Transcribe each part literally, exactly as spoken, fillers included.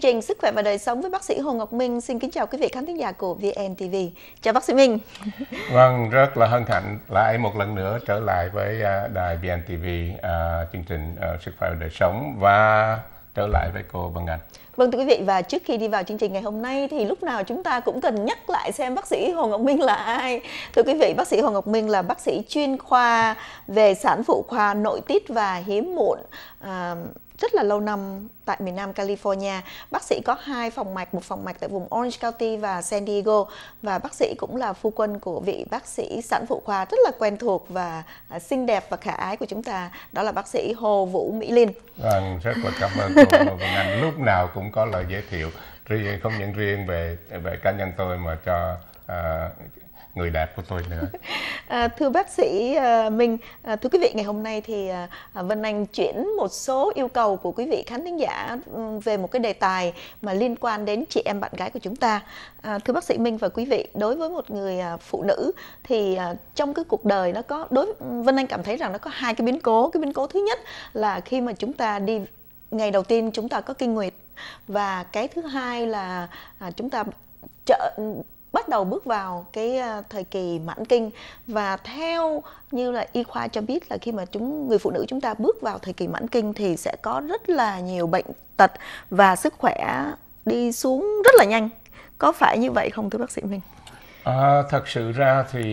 trình Sức khỏe và đời sống với bác sĩ Hồ Ngọc Minh. Xin kính chào quý vị khán thính giả của vê en tê vê. Chào bác sĩ Minh. Vâng, rất là hân hạnh lại một lần nữa trở lại với đài vê en tê vê, uh, chương trình uh, Sức khỏe và đời sống và trở lại với cô Vân Anh. Vâng thưa quý vị, và trước khi đi vào chương trình ngày hôm nay thì lúc nào chúng ta cũng cần nhắc lại xem bác sĩ Hồ Ngọc Minh là ai. Thưa quý vị, bác sĩ Hồ Ngọc Minh là bác sĩ chuyên khoa về sản phụ khoa nội tiết và hiếm muộn à, rất là lâu năm tại miền Nam California. Bác sĩ có hai phòng mạch, một phòng mạch tại vùng Orange County và San Diego, và bác sĩ cũng là phu quân của vị bác sĩ sản phụ khoa rất là quen thuộc và à, xinh đẹp và khả ái của chúng ta, đó là bác sĩ Hồ Vũ Mỹ Linh. Vâng, rất là cảm ơn cô Vân Anh, lúc nào cũng có lời giới thiệu riêng, không những riêng về về cá nhân tôi mà cho à, người đẹp của tôi nữa. À, thưa bác sĩ uh, Minh, à, thưa quý vị, ngày hôm nay thì uh, Vân Anh chuyển một số yêu cầu của quý vị khán thính giả um, về một cái đề tài mà liên quan đến chị em bạn gái của chúng ta. À, thưa bác sĩ Minh và quý vị, đối với một người uh, phụ nữ thì uh, trong cái cuộc đời nó có đối Vân Anh cảm thấy rằng nó có hai cái biến cố. Cái biến cố thứ nhất là khi mà chúng ta đi ngày đầu tiên chúng ta có kinh nguyệt, và cái thứ hai là uh, chúng ta trợ bắt đầu bước vào cái thời kỳ mãn kinh. Và theo như là y khoa cho biết là khi mà chúng người phụ nữ chúng ta bước vào thời kỳ mãn kinh thì sẽ có rất là nhiều bệnh tật và sức khỏe đi xuống rất là nhanh. Có phải như vậy không thưa bác sĩ Minh? À, thật sự ra thì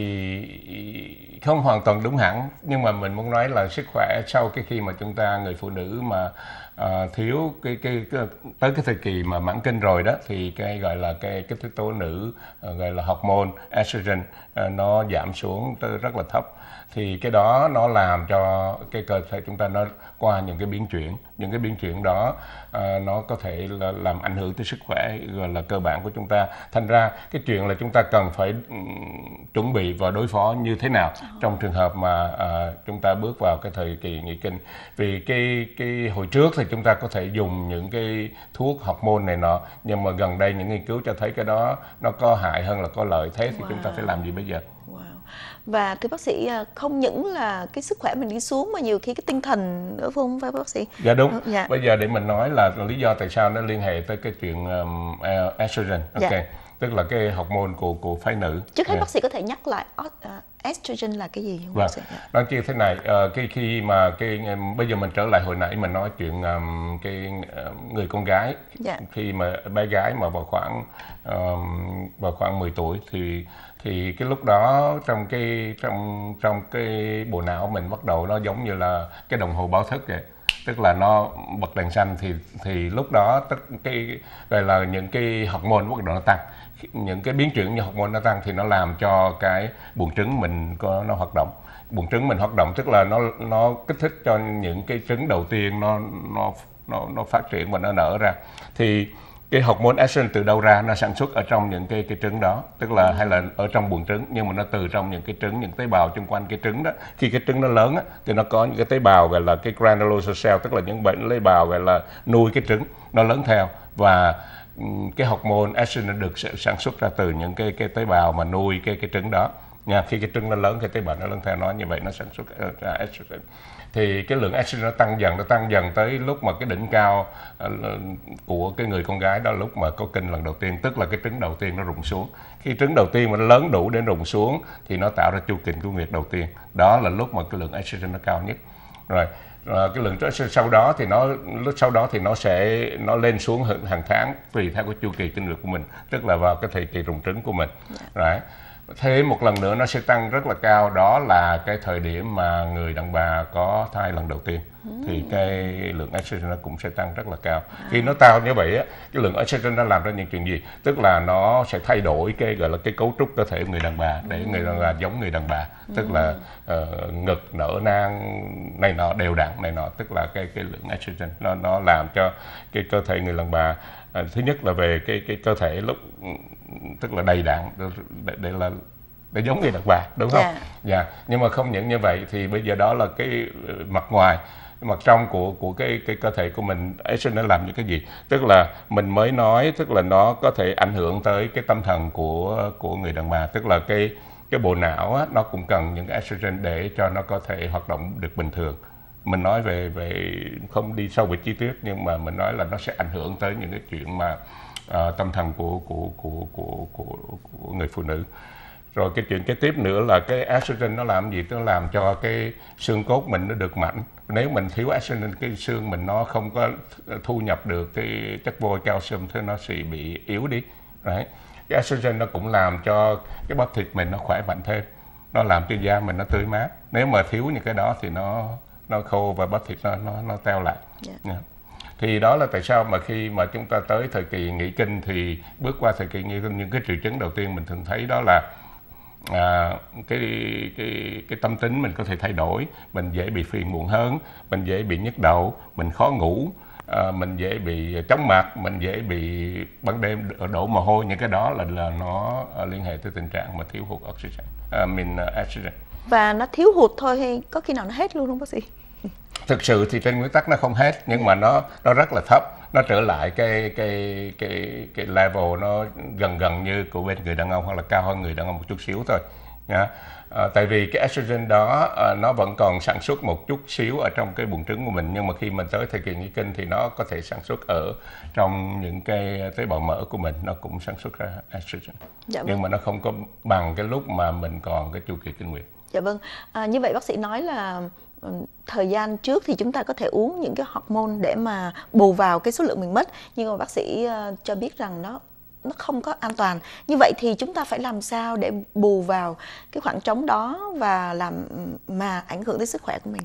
không hoàn toàn đúng hẳn, nhưng mà mình muốn nói là sức khỏe sau cái khi mà chúng ta người phụ nữ mà à, thiếu cái, cái cái tới cái thời kỳ mà mãn kinh rồi đó, thì cái gọi là cái cái thứ tố nữ gọi là hormone estrogen à, nó giảm xuống tới rất là thấp. Thì cái đó nó làm cho cái cơ thể chúng ta nó qua những cái biến chuyển, những cái biến chuyển đó à, nó có thể là làm ảnh hưởng tới sức khỏe gọi là cơ bản của chúng ta. Thành ra cái chuyện là chúng ta cần phải um, chuẩn bị và đối phó như thế nào trong trường hợp mà à, chúng ta bước vào cái thời kỳ nghỉ kinh. Vì cái cái hồi trước thì chúng ta có thể dùng những cái thuốc hormone này nọ, nhưng mà gần đây những nghiên cứu cho thấy cái đó nó có hại hơn là có lợi. Thế thì wow. chúng ta phải làm gì bây giờ? Wow. Và thưa bác sĩ, không những là cái sức khỏe mình đi xuống mà nhiều khi cái tinh thần nữa không phải bác sĩ? Dạ đúng. Ừ, dạ. Bây giờ để mình nói là lý do tại sao nó liên hệ tới cái chuyện um, estrogen. Ok. Dạ. Tức là cái hormone của của phái nữ. Trước hết yeah. bác sĩ có thể nhắc lại uh, estrogen là cái gì không vâng. bác sĩ? Dạ. Nó như thế này, uh, cái khi mà cái um, bây giờ mình trở lại hồi nãy mình nói chuyện um, cái uh, người con gái, dạ. khi mà bé gái mà vào khoảng um, vào khoảng mười tuổi thì thì cái lúc đó trong cái trong trong cái bộ não mình bắt đầu nó giống như là cái đồng hồ báo thức vậy. Tức là nó bật đèn xanh thì thì lúc đó tất cái gọi là những cái hormone bắt đầu nó tăng, những cái biến chuyển như hormone nó tăng thì nó làm cho cái buồng trứng mình có nó hoạt động. Buồng trứng mình hoạt động tức là nó nó kích thích cho những cái trứng đầu tiên nó nó nó nó phát triển và nó nở ra. Thì cái hormone estrogen từ đâu ra? Nó sản xuất ở trong những cái cái trứng đó, tức là hay là ở trong buồng trứng, nhưng mà nó từ trong những cái trứng, những tế bào xung quanh cái trứng đó. Khi cái trứng nó lớn á, thì nó có những cái tế bào gọi là cái granulosa cell, tức là những bệnh tế bào gọi là nuôi cái trứng, nó lớn theo, và cái hormone estrogen được sản xuất ra từ những cái cái tế bào mà nuôi cái cái trứng đó. Nha, khi cái trứng nó lớn, cái tế bào nó lớn theo nó, như vậy nó sản xuất ra estrogen. Thì cái lượng estrogen nó tăng dần, nó tăng dần tới lúc mà cái đỉnh cao uh, của cái người con gái đó, lúc mà có kinh lần đầu tiên, tức là cái trứng đầu tiên nó rụng xuống. Khi trứng đầu tiên mà nó lớn đủ để rụng xuống thì nó tạo ra chu kỳ kinh nguyệt đầu tiên. Đó là lúc mà cái lượng estrogen nó cao nhất. Rồi Rồi cái lượng estrogen sau đó thì nó lúc sau đó thì nó sẽ nó lên xuống hàng tháng tùy theo cái chu kỳ kinh nguyệt của mình, tức là vào cái thời kỳ rụng trứng của mình. Right. Thêm một lần nữa nó sẽ tăng rất là cao, đó là cái thời điểm mà người đàn bà có thai lần đầu tiên, thì cái lượng estrogen nó cũng sẽ tăng rất là cao. Khi nó cao như vậy á, cái lượng estrogen nó làm ra những chuyện gì? Tức là nó sẽ thay đổi cái gọi là cái cấu trúc cơ thể của người đàn bà để người đàn bà giống người đàn bà, tức là uh, ngực nở nang này nọ đều đặn này nọ, tức là cái cái lượng estrogen nó nó làm cho cái cơ thể người đàn bà uh, thứ nhất là về cái cái cơ thể lúc tức là đầy đặn để, để là để giống người đàn bà, đúng không? Dạ. Yeah. Yeah. Nhưng mà không những như vậy thì bây giờ đó là cái mặt ngoài, mặt trong của của cái cái cơ thể của mình. Estrogen nó làm những cái gì? Tức là mình mới nói, tức là nó có thể ảnh hưởng tới cái tâm thần của của người đàn bà, tức là cái cái bộ não á, nó cũng cần những cái estrogen để cho nó có thể hoạt động được bình thường. mình nói về về không đi sâu về chi tiết, nhưng mà mình nói là nó sẽ ảnh hưởng tới những cái chuyện mà uh, tâm thần của của, của của của của người phụ nữ. Rồi cái chuyện kế tiếp nữa là cái estrogen nó làm gì? Nó làm cho cái xương cốt mình nó được mạnh. Nếu mình thiếu estrogen, cái xương mình nó không có thu nhập được cái chất vôi calcium, thì nó sẽ bị yếu đi. Đấy. Cái estrogen nó cũng làm cho cái bắp thịt mình nó khỏe mạnh thêm, nó làm cho da mình nó tươi mát. Nếu mà thiếu những cái đó thì nó nó khô và bắp thịt nó nó nó teo lại. Yeah. Yeah. Thì đó là tại sao mà khi mà chúng ta tới thời kỳ nghỉ kinh thì bước qua thời kỳ nghỉ kinh, những cái triệu chứng đầu tiên mình thường thấy đó là À, cái cái cái tâm tính mình có thể thay đổi, mình dễ bị phiền muộn hơn, mình dễ bị nhức đầu, mình khó ngủ, à, mình dễ bị chóng mặt, mình dễ bị ban đêm đổ mồ hôi. Những cái đó là là nó liên hệ tới tình trạng mà thiếu hụt oxygen, à, mình uh, estrogen. Và nó thiếu hụt thôi hay có khi nào nó hết luôn không bác sĩ? Thực sự thì trên nguyên tắc nó không hết, nhưng mà nó nó rất là thấp, nó trở lại cái cái cái cái level nó gần gần như của bên người đàn ông, hoặc là cao hơn người đàn ông một chút xíu thôi nha. À, tại vì cái estrogen đó à, nó vẫn còn sản xuất một chút xíu ở trong cái buồng trứng của mình, nhưng mà khi mình tới thời kỳ nghỉ kinh thì nó có thể sản xuất ở trong những cái tế bào mỡ của mình, nó cũng sản xuất ra estrogen. Dạ vâng. Nhưng mà nó không có bằng cái lúc mà mình còn cái chu kỳ kinh nguyệt. Dạ vâng. À, như vậy bác sĩ nói là thời gian trước thì chúng ta có thể uống những cái hormone để mà bù vào cái số lượng mình mất, nhưng mà bác sĩ uh, cho biết rằng nó nó không có an toàn. Như vậy thì chúng ta phải làm sao để bù vào cái khoảng trống đó và làm mà ảnh hưởng đến sức khỏe của mình?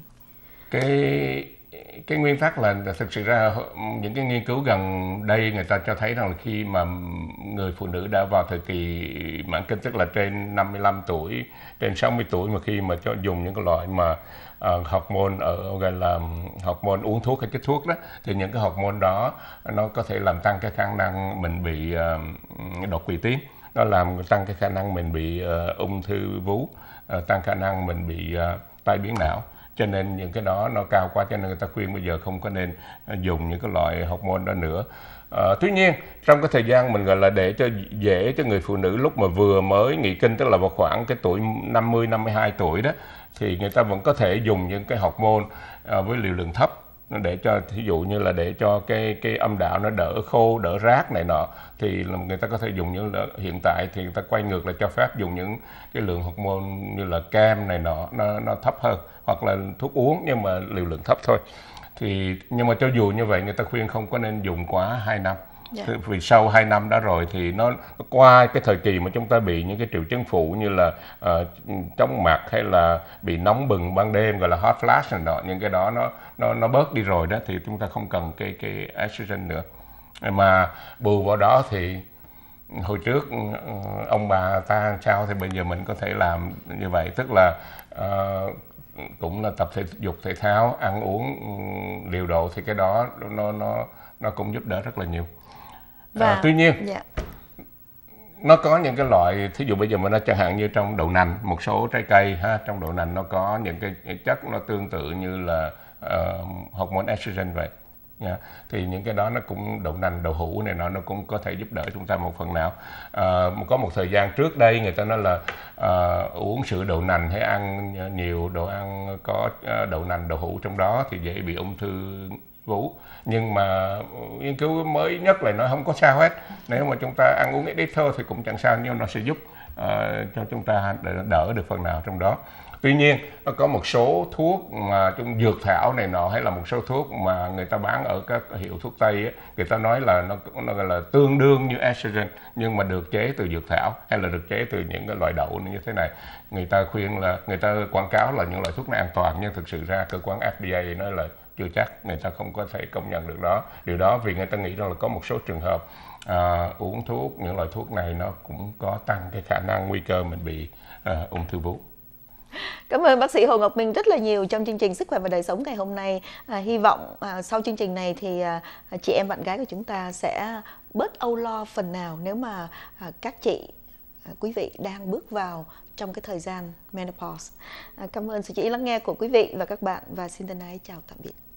Cái cái nguyên tắc là thực sự ra những cái nghiên cứu gần đây người ta cho thấy rằng là khi mà người phụ nữ đã vào thời kỳ mãn kinh, tức là trên năm mươi lăm tuổi, trên sáu mươi tuổi, mà khi mà cho dùng những cái loại mà uh, hormone ở gọi là hormone uống thuốc hay chích thuốc đó, thì những cái hormone đó nó có thể làm tăng cái khả năng mình bị uh, đột quỵ tuyến, nó làm tăng cái khả năng mình bị uh, ung thư vú, uh, tăng khả năng mình bị uh, tai biến não. Cho nên những cái đó nó cao quá, cho nên người ta khuyên bây giờ không có nên dùng những cái loại hormone đó nữa. À, tuy nhiên trong cái thời gian mình gọi là để cho dễ cho người phụ nữ lúc mà vừa mới nghỉ kinh, tức là vào khoảng cái tuổi năm mươi năm mươi hai tuổi đó, thì người ta vẫn có thể dùng những cái hormone à, với liều lượng thấp, để cho ví dụ như là để cho cái cái âm đạo nó đỡ khô, đỡ rát này nọ, thì người ta có thể dùng những là hiện tại thì người ta quay ngược là cho phép dùng những cái lượng hormone như là kem này nọ nó nó thấp hơn, hoặc là thuốc uống nhưng mà liều lượng thấp thôi. Thì nhưng mà cho dù như vậy người ta khuyên không có nên dùng quá hai năm. Yeah. Vì sau hai năm đó rồi thì nó, nó qua cái thời kỳ mà chúng ta bị những cái triệu chứng phụ như là uh, chóng mặt hay là bị nóng bừng ban đêm, gọi là hot flash này nọ, những cái đó nó nó nó bớt đi rồi đó, thì chúng ta không cần cái cái estrogen nữa. Mà bù vào đó thì hồi trước ông bà ta sao thì bây giờ mình có thể làm như vậy, tức là uh, cũng là tập thể dục thể thao, ăn uống điều độ, thì cái đó nó nó nó cũng giúp đỡ rất là nhiều. Và, à, tuy nhiên yeah. nó có những cái loại, thí dụ bây giờ mình nói chẳng hạn như trong đậu nành, một số trái cây ha, trong đậu nành nó có những cái chất nó tương tự như là uh, hormone estrogen vậy. Yeah. Thì những cái đó nó cũng, đậu nành, đậu hũ này nó nó cũng có thể giúp đỡ chúng ta một phần nào. À, có một thời gian trước đây người ta nói là à, uống sữa đậu nành hay ăn nhiều đồ ăn có đậu nành, đậu hũ trong đó thì dễ bị ung thư vú. Nhưng mà nghiên cứu mới nhất là nó không có sao hết. Nếu mà chúng ta ăn uống ít ít thôi thì cũng chẳng sao, nhưng nó sẽ giúp à, cho chúng ta đỡ được phần nào trong đó. Tuy nhiên nó có một số thuốc mà trong dược thảo này nọ, hay là một số thuốc mà người ta bán ở các hiệu thuốc Tây ấy, người ta nói là nó, nó gọi là tương đương như estrogen nhưng mà được chế từ dược thảo hay là được chế từ những cái loại đậu như thế này. Người ta khuyên là, người ta quảng cáo là những loại thuốc này an toàn, nhưng thực sự ra cơ quan F D A nói là chưa chắc, người ta không có thể công nhận được đó. Điều đó vì người ta nghĩ rằng là có một số trường hợp à, uống thuốc, những loại thuốc này nó cũng có tăng cái khả năng nguy cơ mình bị à, ung thư vú. Cảm ơn bác sĩ Hồ Ngọc Minh rất là nhiều trong chương trình Sức khỏe và đời sống ngày hôm nay. À, hy vọng à, sau chương trình này thì à, chị em bạn gái của chúng ta sẽ bớt âu lo phần nào nếu mà à, các chị, à, quý vị đang bước vào trong cái thời gian menopause. À, cảm ơn sự chú ý lắng nghe của quý vị và các bạn, và xin thân ái chào tạm biệt.